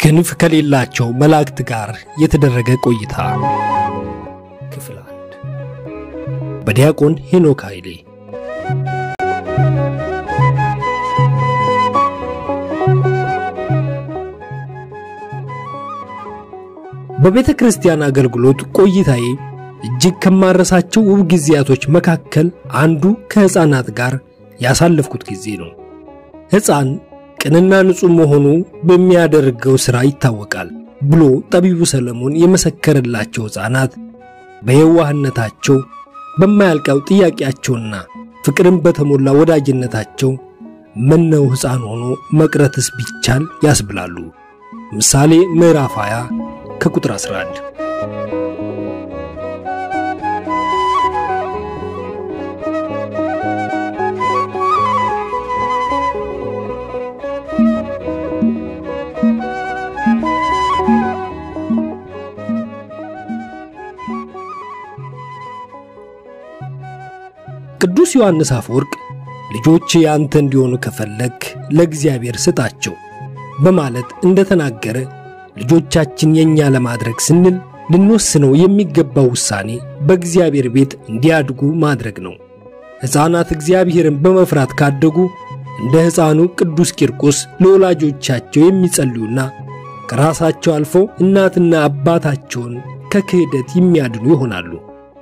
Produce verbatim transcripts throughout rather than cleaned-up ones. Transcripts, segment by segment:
kinfe kelelachew መላእክት ጋር የተደረገ ቆይታ ክፍል አንድ በዲያቆን hanok haile በቤተ ክርስቲያን አገልግሎት ቆይታዬ እጅግ ከማልረሳቸው ውብ ጊዜያቶች መካከል አንዱ ከሕጻናት ጋር ያሳለፍኩት ጊዜ ነው። ሕጻን ቅንና ንጹህ መሆኑ በሚያደርገው ሥራ ይታወቃል ብሎ ጠቢቡ ሰሎሞን የመሰከረላቸው ሕጻናት በየዋህነታቸው በማያልቁ ጥያቄዎቻቸውና ፍቅርን በተሞላ ወዳጅነታቸው ምነው ሕጻን ሆኖ መቅረትስ ቢቻል ያስብላሉ። ምሳሌ ምዕራፍ ሃያ ከቁጥር አስራ አንድ ቅዱስ ዮሐንስ አፈወርቅ ልጆች ያንተ እንዲሆኑ ከፈለክ ለእግዚአብሔር ስጣቸው በማለት እንደተናገረ ልጆቻችን የኛ ለማድረግ ስንል ልንወስነው የሚገባው ውሳኔ በእግዚአብሔር ቤት እንዲያድጉ ማድረግ ነው። ሕፃናት እግዚአብሔርን በመፍራት ካደጉ እንደ ሕፃኑ ቅዱስ ቂርቆስ ለወላጆቻቸው የሚጸልዩና ከራሳቸው አልፎ እናትና አባታቸውን ከክህደት የሚያድኑ ይሆናሉ።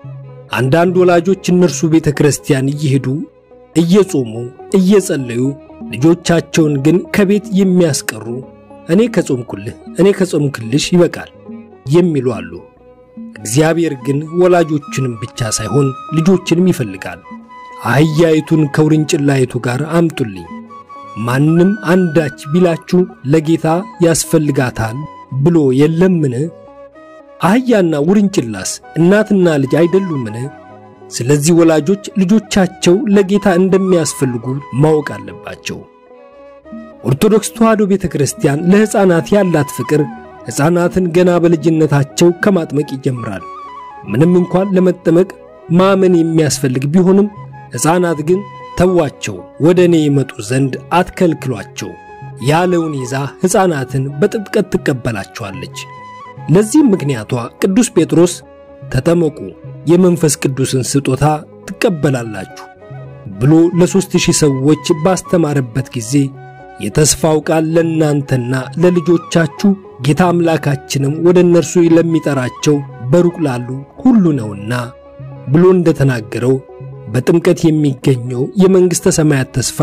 አንዳንድ ወላጆች እነርሱ ቤተ ክርስቲያን እየሄዱ እየጾሙ እየጸለዩ ልጆቻቸውን ግን ከቤት የሚያስቀሩ እኔ ከጾምኩልህ እኔ ከጾምኩልሽ ይበቃል የሚሉ አሉ። እግዚአብሔር ግን ወላጆችንም ብቻ ሳይሆን ልጆችንም ይፈልጋል። አህያይቱን ከውርንጭላይቱ ጋር አምጡልኝ ማንንም አንዳች ቢላችሁ ለጌታ ያስፈልጋታል ብሎ የለምን? አህያና ውርንጭላስ እናትና ልጅ አይደሉምን? ስለዚህ ወላጆች ልጆቻቸው ለጌታ እንደሚያስፈልጉ ማወቅ አለባቸው። ኦርቶዶክስ ተዋሕዶ ቤተክርስቲያን ለሕፃናት ያላት ፍቅር ሕፃናትን ገና በልጅነታቸው ከማጥመቅ ይጀምራል። ምንም እንኳን ለመጠመቅ ማመን የሚያስፈልግ ቢሆንም ሕፃናት ግን ተዋቸው ወደኔ ይመጡ ዘንድ አትከልክሏቸው ያለውን ይዛ ሕፃናትን በጥብቀት ትቀበላቸዋለች። ለዚህ ምክንያቷ ቅዱስ ጴጥሮስ ተጠመቁ የመንፈስ ቅዱስን ስጦታ ትቀበላላችሁ ብሎ ለሦስት ሺህ ሰዎች ባስተማረበት ጊዜ የተስፋው ቃል ለእናንተና ለልጆቻችሁ ጌታ አምላካችንም ወደ እነርሱ ለሚጠራቸው በሩቅ ላሉ ሁሉ ነውና ብሎ እንደተናገረው በጥምቀት የሚገኘው የመንግሥተ ሰማያት ተስፋ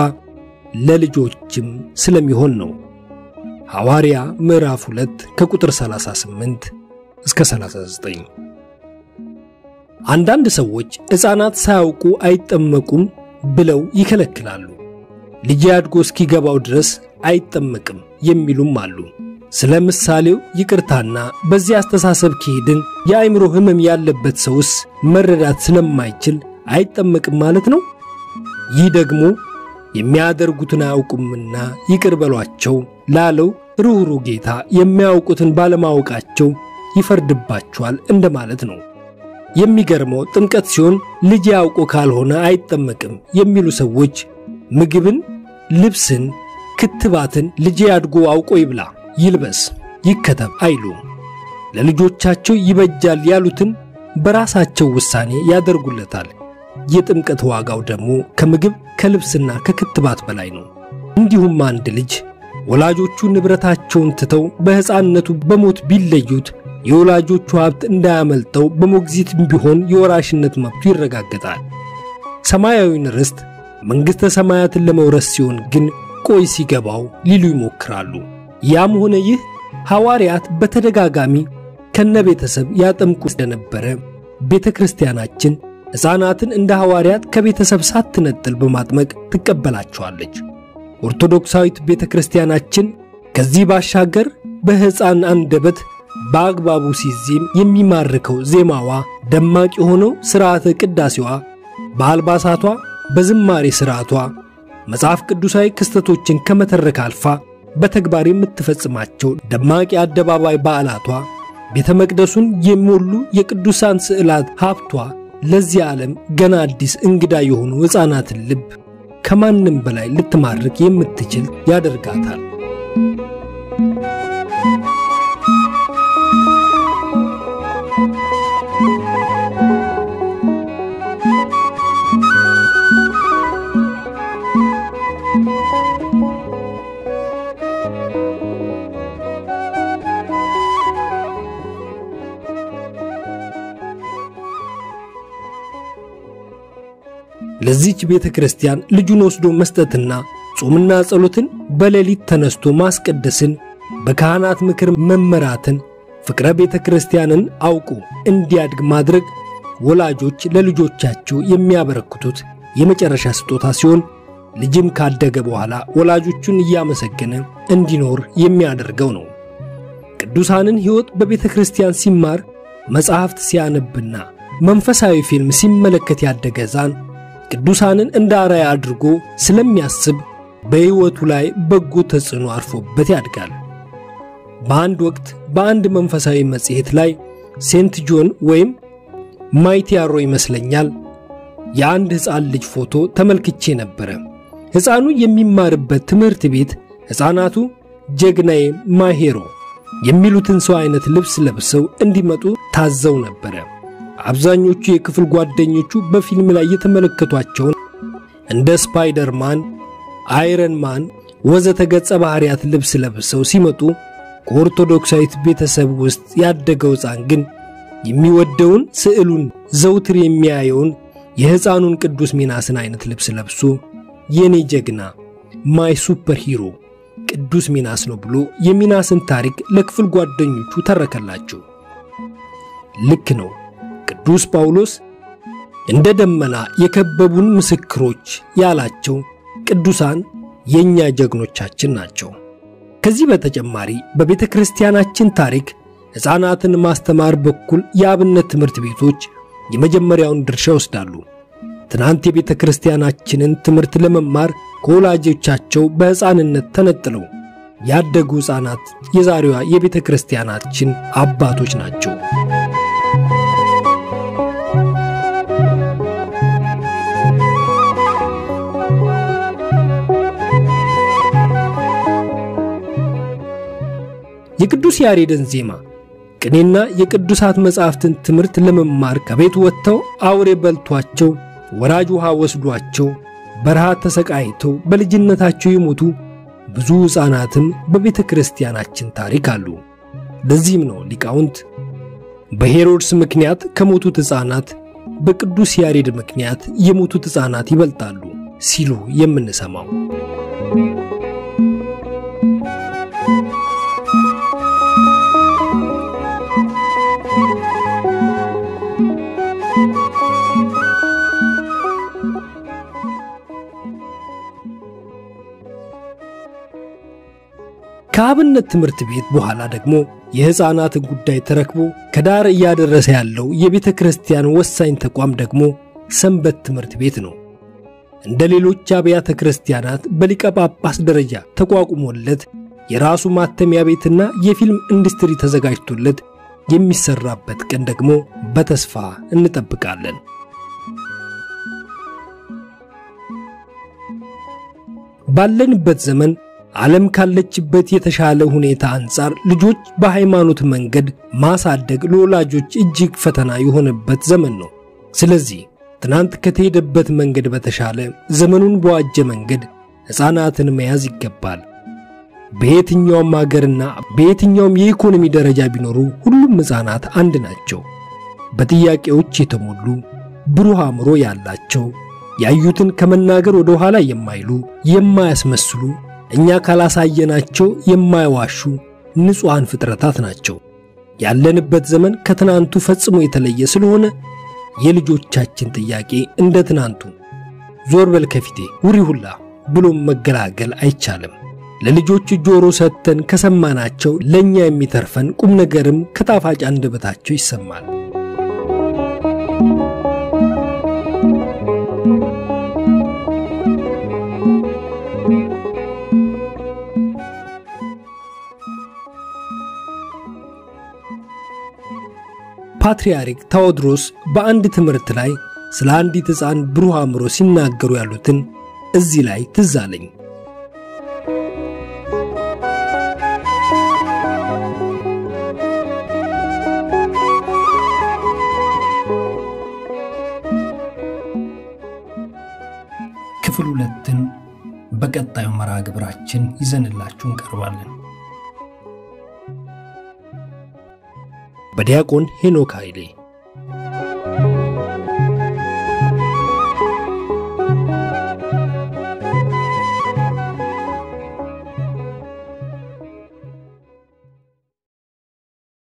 ለልጆችም ስለሚሆን ነው። ሐዋርያ ምዕራፍ ሁለት ከቁጥር ሰላሳ ስምንት እስከ ሰላሳ ዘጠኝ። አንዳንድ ሰዎች ሕፃናት ሳያውቁ አይጠመቁም ብለው ይከለክላሉ። ልጅ ያድጎ እስኪገባው ድረስ አይጠመቅም የሚሉም አሉ። ስለ ምሳሌው ይቅርታና በዚህ አስተሳሰብ ከሄድን የአእምሮ ህመም ያለበት ሰውስ መረዳት ስለማይችል አይጠመቅም ማለት ነው። ይህ ደግሞ የሚያደርጉትን አያውቁምና ይቅር በሏቸው ላለው ሩሩ ጌታ የሚያውቁትን ባለማወቃቸው ይፈርድባቸዋል እንደማለት ነው። የሚገርመው ጥምቀት ሲሆን ልጅ ያውቆ ካልሆነ አይጠመቅም የሚሉ ሰዎች ምግብን፣ ልብስን፣ ክትባትን ልጅ ያድጎ አውቆ ይብላ፣ ይልበስ፣ ይከተብ አይሉም። ለልጆቻቸው ይበጃል ያሉትን በራሳቸው ውሳኔ ያደርጉለታል። የጥምቀት ዋጋው ደግሞ ከምግብ ከልብስና ከክትባት በላይ ነው። እንዲሁም አንድ ልጅ ወላጆቹ ንብረታቸውን ትተው በሕፃንነቱ በሞት ቢለዩት የወላጆቹ ሀብት እንዳያመልጠው በሞግዚትም ቢሆን የወራሽነት መብቱ ይረጋገጣል። ሰማያዊውን ርስት መንግሥተ ሰማያትን ለመውረስ ሲሆን ግን ቆይ ሲገባው ሊሉ ይሞክራሉ። ያም ሆነ ይህ ሐዋርያት በተደጋጋሚ ከነቤተሰብ ያጠምቁ እንደነበረ ቤተክርስቲያናችን ሕፃናትን እንደ ሐዋርያት ከቤተሰብ ሳትነጥል በማጥመቅ ትቀበላቸዋለች። ኦርቶዶክሳዊት ቤተክርስቲያናችን ከዚህ ባሻገር በሕፃን አንደበት በአግባቡ ሲዜም የሚማርከው ዜማዋ ደማቅ የሆነው ሥርዓተ ቅዳሴዋ በአልባሳቷ በዝማሬ ሥርዓቷ መጽሐፍ ቅዱሳዊ ክስተቶችን ከመተረክ አልፋ በተግባር የምትፈጽማቸው ደማቅ አደባባይ በዓላቷ ቤተ መቅደሱን የሞሉ የቅዱሳን ስዕላት ሀብቷ ለዚህ ዓለም ገና አዲስ እንግዳ የሆኑ ሕፃናትን ልብ ከማንም በላይ ልትማርክ የምትችል ያደርጋታል። ለዚች ቤተክርስቲያን ልጁን ወስዶ መስጠትና ጾምና ጸሎትን በሌሊት ተነስቶ ማስቀደስን በካህናት ምክር መመራትን ፍቅረ ቤተክርስቲያንን አውቁ እንዲያድግ ማድረግ ወላጆች ለልጆቻቸው የሚያበረክቱት የመጨረሻ ስጦታ ሲሆን ልጅም ካደገ በኋላ ወላጆቹን ያመሰገነ እንዲኖር የሚያደርገው ነው። ቅዱሳንን ሕይወት በቤተክርስቲያን ሲማር መጽሐፍት ሲያነብና መንፈሳዊ ፊልም ሲመለከት ያደገ ሕፃን ቅዱሳንን እንደ አርአያ አድርጎ ስለሚያስብ በሕይወቱ ላይ በጎ ተጽዕኖ አርፎበት ያድጋል። በአንድ ወቅት በአንድ መንፈሳዊ መጽሔት ላይ ሴንት ጆን ወይም ማይቲያሮ ይመስለኛል የአንድ ሕፃን ልጅ ፎቶ ተመልክቼ ነበር። ሕፃኑ የሚማርበት ትምህርት ቤት ሕፃናቱ ጀግናዬ ማሄሮ የሚሉትን ሰው አይነት ልብስ ለብሰው እንዲመጡ ታዘው ነበር። አብዛኞቹ የክፍል ጓደኞቹ በፊልም ላይ የተመለከቷቸው እንደ ስፓይደርማን፣ አይረን ማን ወዘተ ገጸ ባህሪያት ልብስ ለብሰው ሲመጡ ከኦርቶዶክሳዊት ቤተሰብ ውስጥ ያደገው ሕፃን ግን የሚወደውን ስዕሉን ዘውትር የሚያየውን የሕፃኑን ቅዱስ ሚናስን አይነት ልብስ ለብሶ የኔ ጀግና ማይ ሱፐር ሂሮ ቅዱስ ሚናስ ነው ብሎ የሚናስን ታሪክ ለክፍል ጓደኞቹ ተረከላቸው። ልክ ነው። ቅዱስ ጳውሎስ እንደ ደመና የከበቡን ምስክሮች ያላቸው ቅዱሳን የኛ ጀግኖቻችን ናቸው። ከዚህ በተጨማሪ በቤተክርስቲያናችን ታሪክ ሕፃናትን ማስተማር በኩል የአብነት ትምህርት ቤቶች የመጀመሪያውን ድርሻ ወስዳሉ። ትናንት የቤተክርስቲያናችንን ትምህርት ለመማር ከወላጆቻቸው በሕፃንነት ተነጥለው ያደጉ ሕፃናት የዛሬዋ የቤተክርስቲያናችን አባቶች ናቸው። የቅዱስ ያሬድን ዜማ ቅኔና የቅዱሳት መጻሕፍትን ትምህርት ለመማር ከቤት ወጥተው አውሬ በልቷቸው ወራጅ ውሃ ወስዷቸው በረሃ ተሰቃይተው በልጅነታቸው የሞቱ ብዙ ሕፃናትም በቤተክርስቲያናችን ታሪክ አሉ። ለዚህም ነው ሊቃውንት በሄሮድስ ምክንያት ከሞቱት ሕፃናት በቅዱስ ያሬድ ምክንያት የሞቱት ሕፃናት ይበልጣሉ ሲሉ የምንሰማው። ከአብነት ትምህርት ቤት በኋላ ደግሞ የሕፃናትን ጉዳይ ተረክቦ ከዳር እያደረሰ ያለው የቤተክርስቲያን ወሳኝ ተቋም ደግሞ ሰንበት ትምህርት ቤት ነው። እንደ ሌሎች አብያተ ክርስቲያናት በሊቀ ጳጳስ ደረጃ ተቋቁሞለት የራሱ ማተሚያ ቤትና የፊልም ኢንዱስትሪ ተዘጋጅቶለት የሚሰራበት ቀን ደግሞ በተስፋ እንጠብቃለን። ባለንበት ዘመን ዓለም ካለችበት የተሻለ ሁኔታ አንፃር ልጆች በሃይማኖት መንገድ ማሳደግ ለወላጆች እጅግ ፈተና የሆነበት ዘመን ነው። ስለዚህ ትናንት ከተሄደበት መንገድ በተሻለ ዘመኑን በዋጀ መንገድ ሕፃናትን መያዝ ይገባል። በየትኛውም ሀገርና በየትኛውም የኢኮኖሚ ደረጃ ቢኖሩ ሁሉም ሕፃናት አንድ ናቸው። በጥያቄዎች የተሞሉ ብሩህ አእምሮ ያላቸው ያዩትን ከመናገር ወደ ኋላ የማይሉ የማያስመስሉ እኛ ካላሳየናቸው የማይዋሹ ንጹሃን ፍጥረታት ናቸው። ያለንበት ዘመን ከትናንቱ ፈጽሞ የተለየ ስለሆነ የልጆቻችን ጥያቄ እንደ ትናንቱ ዞር በል ከፊቴ ውሪ ሁላ ብሎ መገላገል አይቻልም። ለልጆች ጆሮ ሰጥተን ከሰማናቸው ለኛ የሚተርፈን ቁም ነገርም ከጣፋጭ አንደበታቸው ይሰማል። ፓትርያርክ ቴዎድሮስ በአንድ ትምህርት ላይ ስለ አንዲት ሕፃን ብሩህ አእምሮ ሲናገሩ ያሉትን እዚህ ላይ ትዝ አለኝ። ክፍል ሁለትን በቀጣዩ መርሃ ግብራችን ይዘንላችሁ እንቀርባለን። በዲያቆን hanok haile